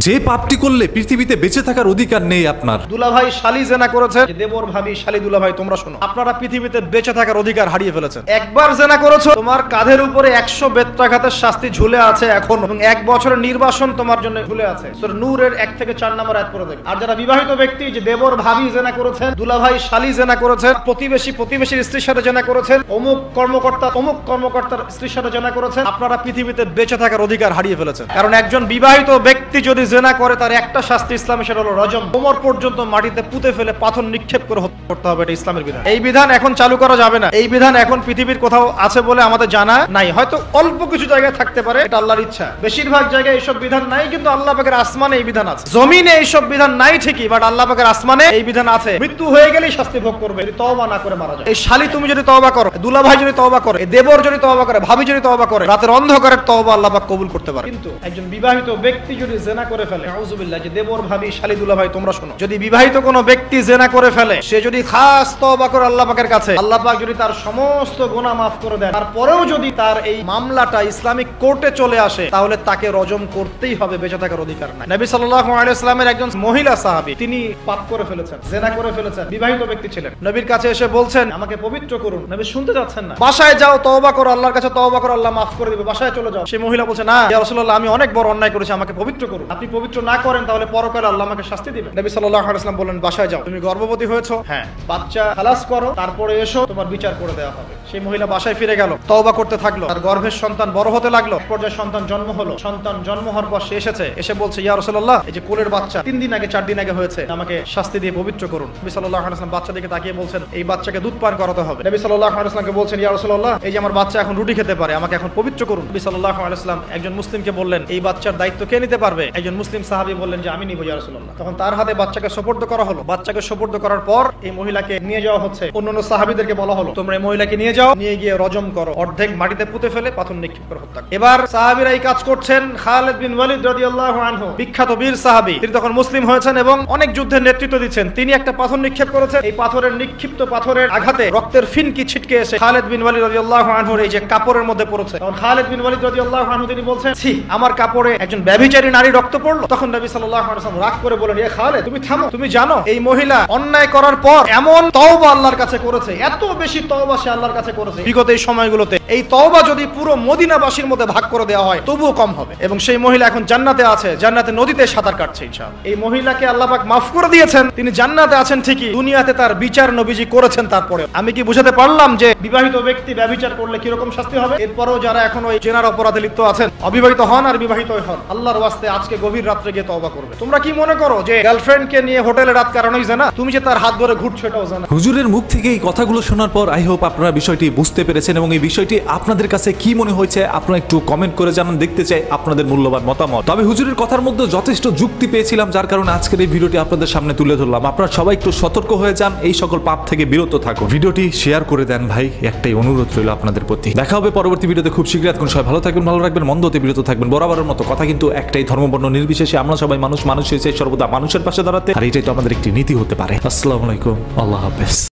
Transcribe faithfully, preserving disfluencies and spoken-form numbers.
যে পাপটি করলে পৃথিবীতে বেঁচে থাকার অধিকার নেই আপনার। দুলাভাই শালি জেনা করেছে, দেবর ভাবি শালি দুলাভাই তোমরা শোনো, আপনারা পৃথিবীতে বেঁচে থাকার অধিকার হারিয়ে ফেলেছেন। একবার জেনা করেছো, তোমার কাঁধের উপরে একশো বেত্রাঘাতের শাস্তি ঝুলে আছে এখন, এবং এক বছরের নির্বাসন তোমার জন্য ঝুলে আছে। সূরা নূরের এক থেকে চার নম্বর আয়াত পড়ে দেখো। আর যারা বিবাহিত ব্যক্তি, যে দেবর ভাবি জেনা করেছেন, দুলাভাই শালি জেনা করেছেন, প্রতিবেশী প্রতিবেশীর স্ত্রীর সাথে জেনা করেছেন, অমুক কর্মকর্তা অমুক কর্মকর্তার স্ত্রীর সাথে জেনা করেছেন, আপনারা পৃথিবীতে বেঁচে থাকার অধিকার হারিয়ে ফেলেছেন। কারণ একজন বিবাহিত ব্যক্তি যদি জেনা করে, তার একটা শাস্তি ইসলামে, সেটা হলো রজম। কোমর পর্যন্ত মাটিতে পুঁতে ফেলে পাথর নিক্ষেপ করে হত্যা করতে হবে, এটা ইসলামের বিধান। এই বিধান এখন চালু করা যাবে না। এই বিধান এখন পৃথিবীর কোথাও আছে বলে আমাদের জানা নাই, হয়তো অল্প কিছু জায়গায় থাকতে পারে, এটা আল্লাহর ইচ্ছা। বেশিরভাগ জায়গায় এইসব বিধান নাই, কিন্তু আল্লাহ পাকের আসমানে এই বিধান আছে। জমিনে এইসব বিধান নাই ঠিকই, বাট আল্লাহ পাকের আসমানে এই বিধান আছে। মৃত্যু হয়ে গেলেই শাস্তি ভোগ করবে যদি তওবা না করে মারা যায়। এই শালি তুমি যদি তওবা করো, দুলাভাই যদি তওবা করে, দেবর যদি তওবা করে, ভাবি যদি তওবা করে, রাতের অন্ধকারের তওবা আল্লাহ পাক কবুল করতে পারে। কিন্তু একজন বিবাহিত ব্যক্তি যদি জেনা করে ফেলে, আউযুবিল্লাহ, যে দেবর ভাবি শালি দুলাভাই তোমরা শোনো, যদি বিবাহিত কোনো ব্যক্তি জেনা করে ফেলে, সে যদি খাস তওবা করে আল্লাহ পাকের কাছে, আল্লাহ পাক যদি তার সমস্ত গুনাহ মাফ করে দেন, তারপরেও যদি তার এই মামলাটা ইসলামিক কোর্টে চলে আসে, তাহলে তাকে রজম করতেই হবে, বেঁচে থাকার অধিকার নাই। নবী সাল্লাল্লাহু আলাইহি ওয়াসাল্লামের একজন মহিলা সাহাবী, তিনি পাপ করে ফেলেছেন, জেনা করে ফেলেছেন, বিবাহিত ব্যক্তি ছিলেন। নবীর কাছে এসে বলছেন, আমাকে পবিত্র করুন। নবী শুনতে যাচ্ছেন না। বাসায় যাও, তওবা করো, আল্লাহর কাছে তওবা করো, আল্লাহ মাফ করে দিবে, বাসায় চলে যাও। সেই মহিলা বলছে, না ইয়া রাসূলুল্লাহ, আমি অনেক বড় অন্যায় করেছি, আমাকে পবিত্র করুন। আপনি পবিত্র না করেন তাহলে পরকালে আল্লাহ আমাকে শাস্তি দিবেন। নবী সাল্লাল্লাহু আলাইহি ওয়াসাল্লাম বললেন, বাসায় যাও, তুমি গর্ভবতী হয়েছো, হ্যাঁ, বাচ্চা খালাস করো, তারপরে এসো, তোমার বিচার করে দেওয়া হবে। সেই মহিলা বাসায় ফিরে গেল, তওবা করতে থাকলো, তার গর্ভের সন্তান বড় হতে লাগলো, পর্যায়ে সন্তান জন্ম হলো। সন্তান জন্ম হওয়ার পর সে এসেছে, এসে বলছে, ইয়া রাসূলুল্লাহ, এই যে কোলের বাচ্চা তিন দিন আগে চার দিন আগে হয়েছে, আমাকে শাস্তি দিয়ে পবিত্র করুন। নবী সাল্লাল্লাহু আলাইহি ওয়াসাল্লাম বাচ্চা দিকে তাকিয়ে বলছেন, এই বাচ্চাকে দুধ পান করাতে হবে। নবী সাল্লাল্লাহু আলাইহি ওয়াসাল্লামকে বলছেন, ইয়া রাসূলুল্লাহ, এই যে আমার বাচ্চা এখন রুটি খেতে পারে, আমাকে এখন পবিত্র করুন। নবী সাল্লাল্লাহু আলাইহি ওয়াসাল্লাম একজন মুসলিমকে বললেন, এই বাচ্চার দায়িত্ব কে নিতে পারবে? একজন মুসলিম সাহাবী বললেন যে আমি নিব ইয়া রাসূলুল্লাহ। তখন তার হাতে বাচ্চাকে সুপর্দ করা হলো। বাচ্চাকে সুপর্দ করার পর এই মহিলাকে নিয়ে যাওয়া হচ্ছে। অন্যান্য সাহাবীদেরকে বলা হলো, তোমরা এই মহিলাকে নিয়ে যাও, নিয়ে গিয়ে রজম করো, অর্ধেক মাটিতে পুঁতে ফেলে পাথর নিক্ষেপ করে হত্যা করো। এবার সাহাবীরা এই কাজ করছেন। খালিদ বিন ওয়ালিদ রাদিয়াল্লাহু আনহু, বিখ্যাত বীর সাহাবী, তিনি তখন মুসলিম হয়েছেন এবং অনেক যুদ্ধের নেতৃত্ব দিচ্ছেন। তিনি একটা পাথর নিক্ষেপ করেছেন। এই পাথরের নিক্ষিপ্ত পাথরের আঘাতে রক্তের ফিনকি ছিটকে এসে খালিদ বিন ওয়ালিদ রাদিয়াল্লাহু আনহুর এই যে কাপড়ের মধ্যে পড়েছে। তখন খালিদ বিন ওয়ালিদ রাদিয়াল্লাহু আনহু তিনি বলছেন, ছি, আমার কাপড়ে একজন ব্যভিচারী নারী রক্ত পড়লো। তখন নবী সাল্লাল্লাহু আলাইহি ওয়াসাল্লাম রাগ করে বলেন, ইয়া খালিদ, তুমি থামো, তুমি জানো এই মহিলা অন্যায় করার পর এমন তওবা আল্লাহর কাছে করেছে, এত বেশি তওবা সে আল্লাহর কাছে করেছে বিগত এই সময়গুলোতে, এই তওবা যদি পুরো মদিনাবাসীর মধ্যে ভাগ করে দেওয়া হয় তবুও কম হবে। এবং সেই মহিলা এখন জান্নাতে আছে, জান্নাতে নদীতে সাঁতার কাটছে ইনশাআল্লাহ। এই মহিলাকে আল্লাহ পাক মাফ করে দিয়েছেন, তিনি জান্নাতে আছেন ঠিকই, দুনিয়াতে তার বিচার নবীজি করেছেন। তারপরে আমি কি বুঝাতে পারলাম যে বিবাহিত ব্যক্তি ব্যভিচার করলে কি রকম শাস্তি হবে? এরপরও যারা এখন ওই জেনার অপরাধে লিপ্ত আছেন, অবিবাহিত হন আর বিবাহিত হন, আল্লাহর ওয়াস্তে আজকে গভীর রাত্রে গিয়ে তওবা করবে। তোমরা কি মনে করো যে গার্লফ্রেন্ড কে নিয়ে হোটেলে রাত কাটানোই জানা? তুমি যে তার হাত ধরে ঘুরছো এটাও জানা? হুজুরের মুখ থেকে এই কথাগুলো শোনার পর আই হোপ আপনারা বিষয়টি বুঝতে পেরেছেন এবং এই বিষয়টি আপনাদের কাছে কি মনে হয়েছে আপনারা একটু কমেন্ট করে জানান, দেখতে চাই আপনাদের মূল্যবান মতামত। তবে হুজুরের কথার মধ্যে যথেষ্ট যুক্তি পেয়েছিলাম, যার কারণে আজকের এই ভিডিওটি আপনাদের সামনে তুলে ধরলাম। আপনারা সবাই একটু সতর্ক হয়ে যান, এই সকল পাপ থেকে বিরত থাকুন। ভিডিওটি শেয়ার করে দেন ভাই, একটাই অনুরোধ রইল আপনাদের প্রতি। দেখা হবে পরবর্তী ভিডিওতে খুব শীঘ্রই। এখন সবাই ভালো থাকবেন, ভালো রাখবেন, মন্দ হতে বিরত থাকবেন। বরাবরের মতো কথা কিন্তু একটাই, ধর্মবর্ণ নির্বিশেষে আমরা সবাই মানুষ, মানুষ হয়েছে সর্বদা মানুষের পাশে দাঁড়াতে, আর এটাই তো আমাদের একটি নীতি হতে পারে। আসসালামু আলাইকুম, আল্লাহ হাফেজ।